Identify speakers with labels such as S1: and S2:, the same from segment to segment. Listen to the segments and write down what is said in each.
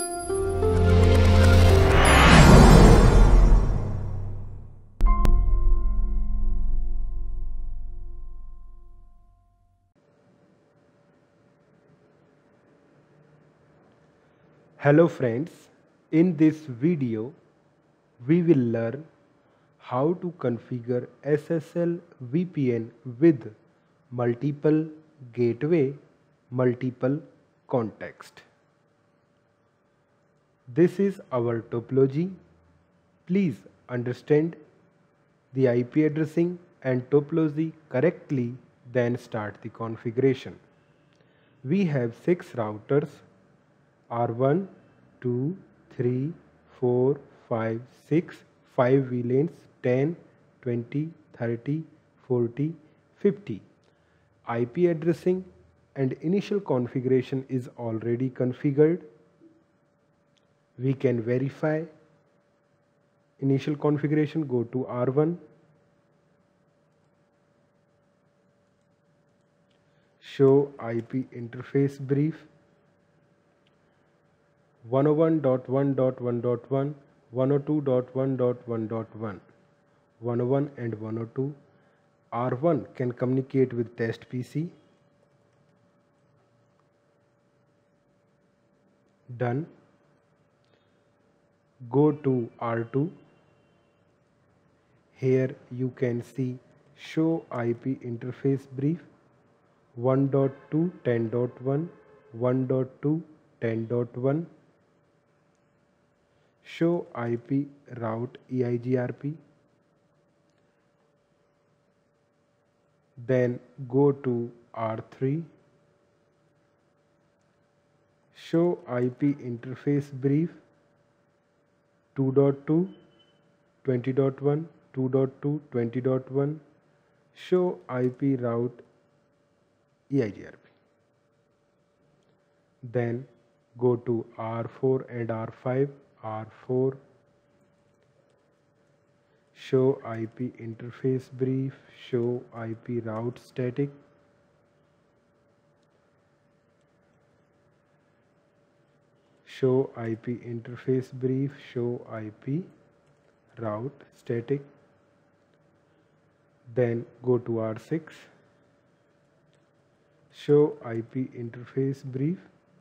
S1: Hello friends, in this video we will learn how to configure SSL VPN with multiple gateway, multiple context. This is our topology. Please understand the IP addressing and topology correctly, then start the configuration. We have 6 routers R1, 2, 3, 4, 5, 6, 5 VLANs, 10, 20, 30, 40, 50. IP addressing and initial configuration is already configured. We can verify initial configuration. Go to R1, show IP interface brief. 101.1.1.1, 102.1.1.1, 101 and 102. R1 can communicate with test PC. Done. Go to R2. Here you can see show IP interface brief 1.2.10.1, 1.2 10.1. Show IP route EIGRP. Then go to R3. Show IP interface brief 2.2, 20.1, 2.2, 20.1. Show IP route EIGRP. Then go to R4 and R5. R4, show IP interface brief, show IP route static. Show IP interface brief, show IP route static. Then go to R6, show IP interface brief.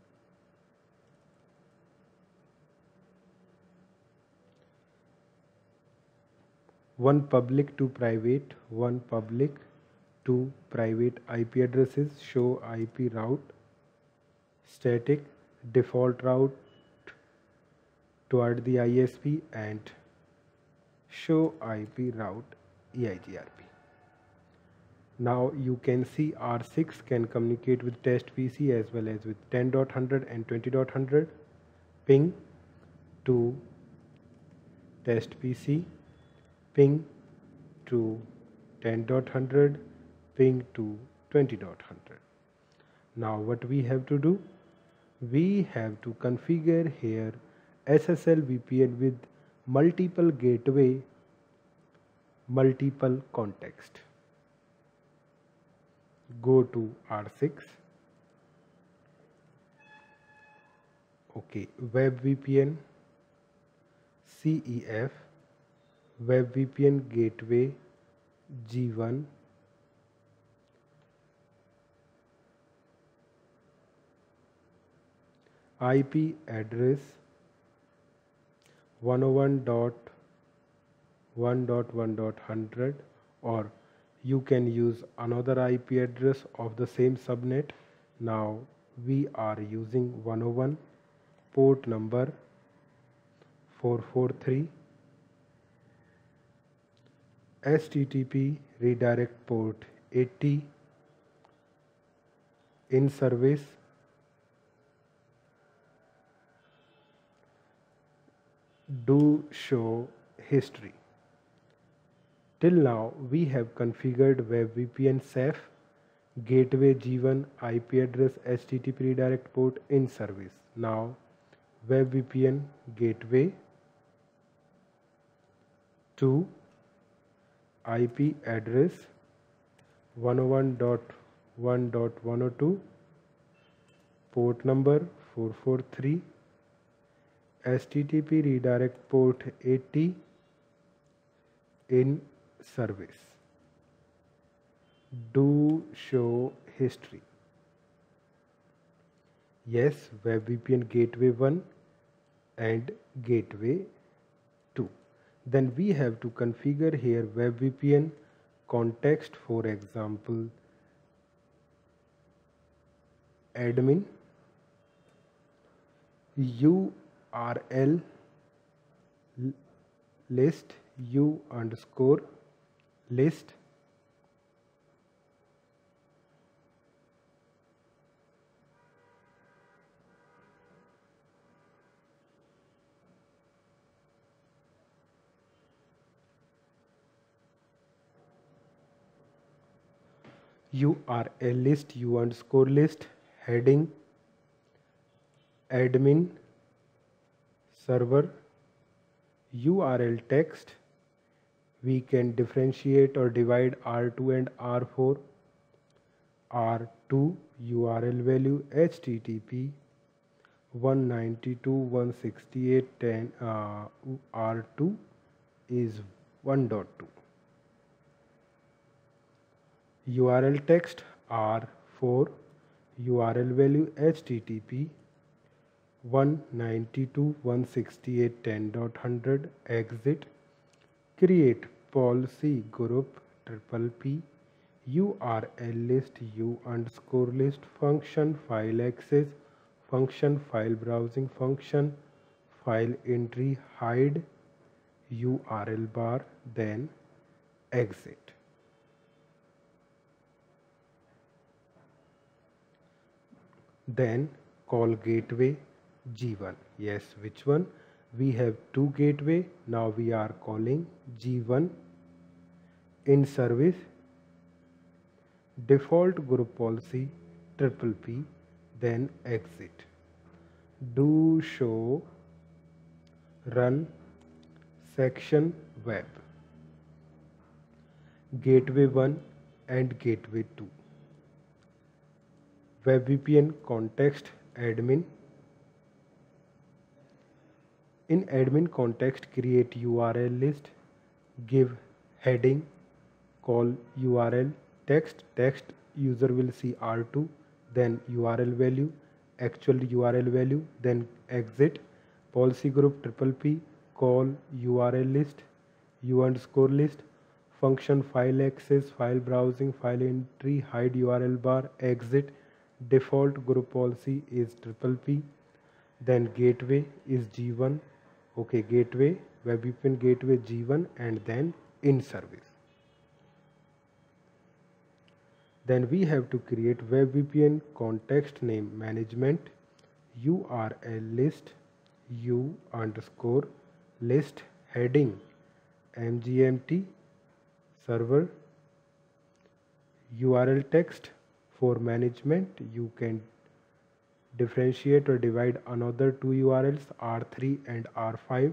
S1: One public to private, one public to private IP addresses. Show IP route static, default route toward the ISP, and show IP route EIGRP. Now you can see R6 can communicate with test PC as well as with 10.100 and 20.100. Ping to test PC, ping to 10.100, ping to 20.100. Now what we have to do? We have to configure here SSL VPN with multiple gateway, multiple context. Go to R6. Okay, web VPN, CEF, web VPN gateway G1, IP address 101.1.1.100, or you can use another IP address of the same subnet. Now we are using 101, port number 443, HTTP redirect port 80, in service, do show history. Till now we have configured web VPN CEF, gateway G1, IP address, HTTP redirect port, in service. Now web VPN gateway to IP address 101.1.102, port number 443, HTTP redirect port 80 in service. Do show history. Yes, WebVPN gateway 1 and gateway 2. Then we have to configure here WebVPN context, for example admin URL list u_list URL list u_list heading admin server URL text. We can differentiate or divide R2 and R4. R2 URL value HTTP 192.168.10 R2 is 1.2. URL text R4 URL value HTTP 192.168.10.100 exit. Create policy group PPP URL list u_list function file access function file browsing function file entry hide URL bar, then exit. Then call gateway G1. Yes, which one? We have two gateway. Now we are calling G1 in service. Default group policy PPP, then exit. Do show run section web. Gateway 1 and gateway 2. WebVPN context admin. In admin context, create URL list, give heading, call URL text user will see R2, then URL value, actual URL value, then exit. Policy group PPP, call URL list u_list function file access file browsing file entry hide URL bar, exit. Default group policy is PPP, then gateway is G1. Okay, gateway WebVPN gateway G1 and then in service. Then we have to create WebVPN context name management URL list u_list heading MGMT server URL text. For management, you can differentiate or divide another two URLs R3 and R5.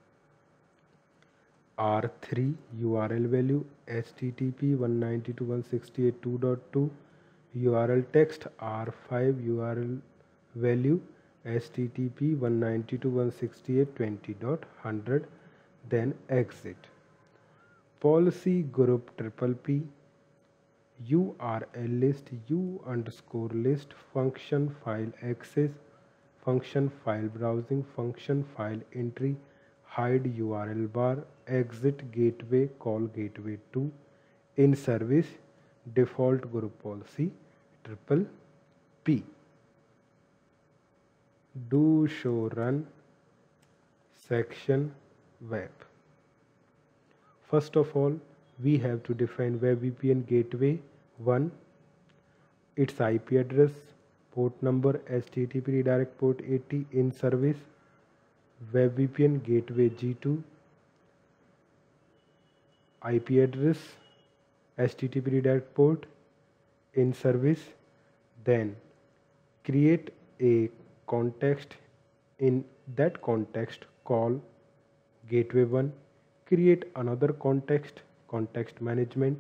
S1: R3 URL value HTTP 192.168.2.2 URL text. R5 URL value HTTP 192.168.20.100, then exit. Policy group PPP URL list u_list function file access function file browsing function file entry hide URL bar, exit. Gateway call gateway 2 in service. Default group policy PPP. Do show run section web. First of all, we have to define WebVPN gateway 1, its IP address, port number, HTTP redirect port 80 in service. WebVPN gateway G2, IP address, HTTP redirect port in service. Then create a context. In that context, call gateway 1. Create another context management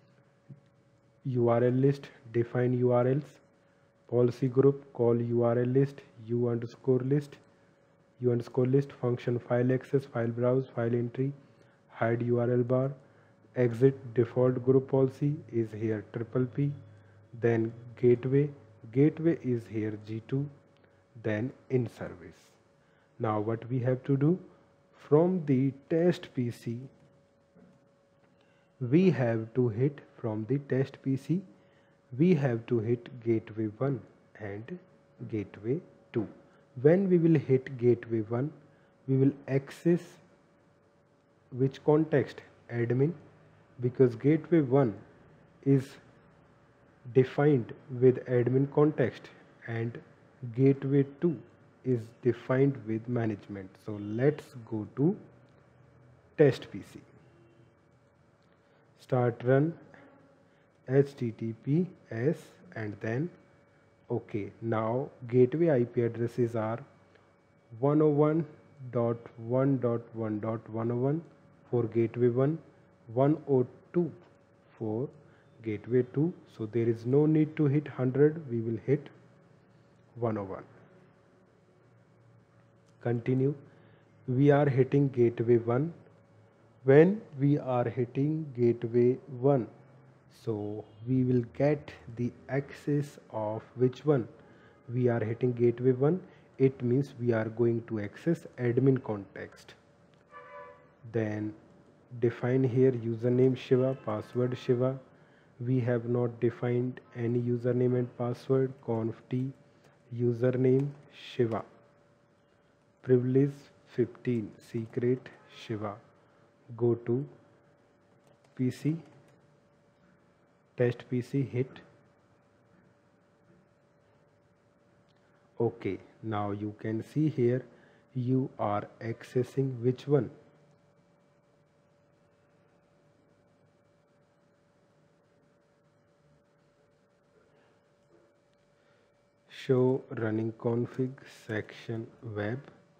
S1: URL list, define URLs. Policy group, call URL list u_list u underscore list function, file access, file browse, file entry, hide URL bar, exit default group policy is here triple P, then gateway is here G2, then in service. Now what we have to do, from the test PC we have to hit gateway 1 and gateway 2. When we will hit gateway 1, we will access which context? Admin, because gateway 1 is defined with admin context and gateway 2 is defined with management. So let's go to test PC. Start run HTTPS and then OK. Now gateway IP addresses are 101.1.1.101 for gateway 1, 102 for gateway 2. So there is no need to hit 100, we will hit 101. Continue. We are hitting gateway 1. When we are hitting gateway 1, so we will get the access of which one? We are hitting gateway 1. It means we are going to access admin context. Then define here username Shiva, password Shiva. We have not defined any username and password. Conf t username Shiva, privilege 15, secret Shiva. Go to PC, test PC, hit OK. Now you can see here you are accessing which one? Show running config section web.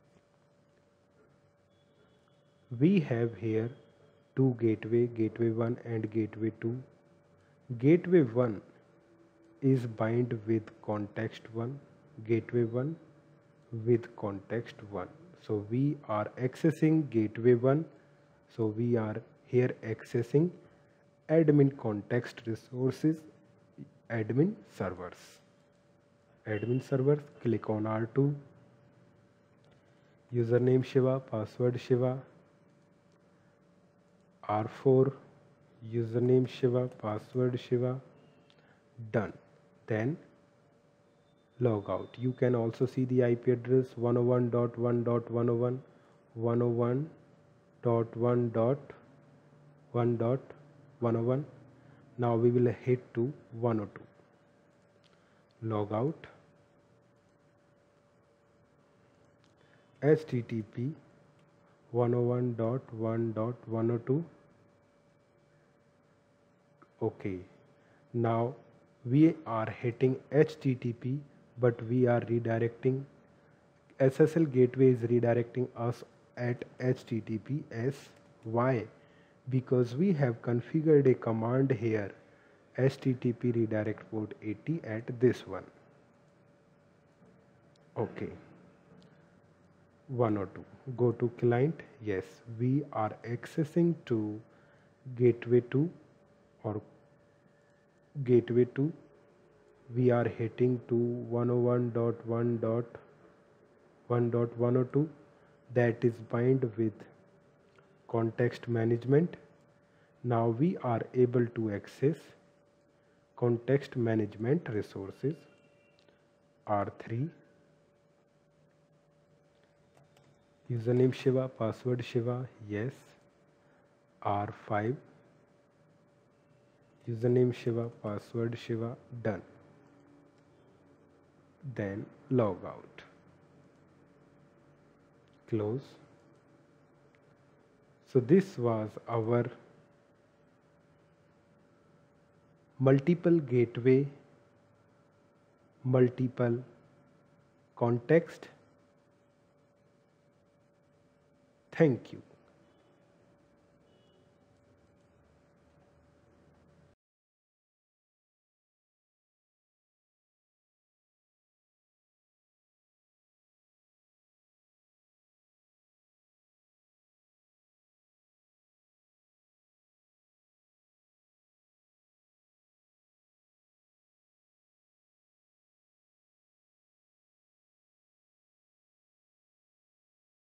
S1: We have here two gateway 1 and gateway 2. Gateway 1 is bind with context 1, gateway 1 with context 1. So we are accessing gateway 1. So we are here accessing admin context resources, admin servers. Click on R2, username Shiva, password Shiva, R4, username Shiva, password Shiva, done. Then log out. You can also see the IP address 101.1.101, 101.1.1.101. Now we will hit to 102. Log out. HTTP 101.1.102. OK. Now we are hitting HTTP, but we are redirecting. SSL gateway is redirecting us at HTTPS. Why? Because we have configured a command here, HTTP redirect port 80 at this one. OK. 102. Go to client. Yes, we are accessing to gateway 2 or gateway 2. We are hitting to 101.1.1.102. that is bind with context management. Now we are able to access context management resources. R3, username Shiva, password Shiva, yes. R5, username Shiva, password Shiva, done. Then log out. Close. So this was our multiple gateway, multiple context. Thank you.